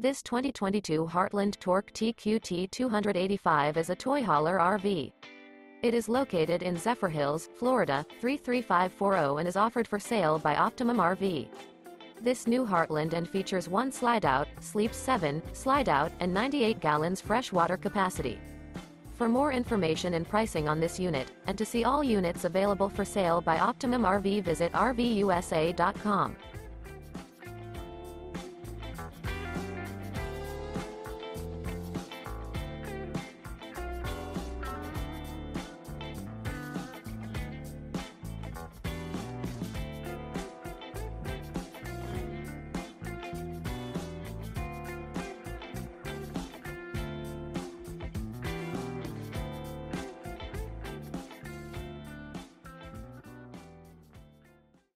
This 2022 Heartland Torque TQ T285 is a toy hauler RV. It is located in Zephyrhills, Florida, 33540 and is offered for sale by Optimum RV. This new Heartland and features 1 Slideout, sleeps 7, Slideout, and 98 gallons fresh water capacity. For more information and pricing on this unit, and to see all units available for sale by Optimum RV, visit RVUSA.com.